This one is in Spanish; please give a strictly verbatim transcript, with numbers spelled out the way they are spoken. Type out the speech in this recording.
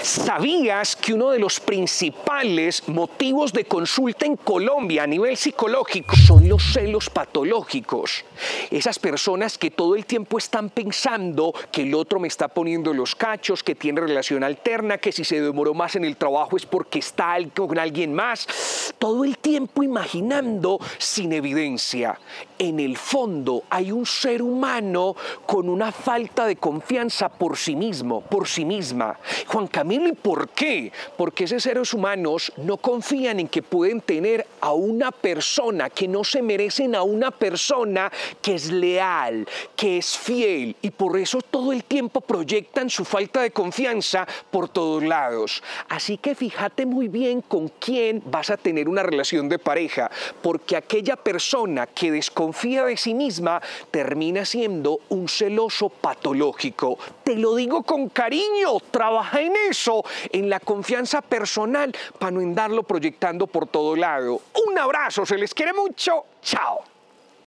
¿Sabías que uno de los principales motivos de consulta en Colombia a nivel psicológico son los celos patológicos? Esas personas que todo el tiempo están pensando que el otro me está poniendo los cachos, que tiene relación alterna, que si se demoró más en el trabajo es porque está con alguien más. Todo el tiempo imaginando sin evidencia. En el fondo hay un ser humano con una falta de confianza por sí mismo, por sí misma. Juan Camilo, ¿y por qué? Porque esos seres humanos no confían en que pueden tener a una persona, que no se merecen a una persona que es leal, que es fiel, y por eso todo el tiempo proyectan su falta de confianza por todos lados. Así que fíjate muy bien con quién vas a tener una relación de pareja, porque aquella persona que desconfía de sí misma termina siendo un celoso patológico. Te lo digo con cariño, trabaja en eso, en la confianza personal, para no andarlo proyectando por todo lado. Un abrazo, se les quiere mucho, chao.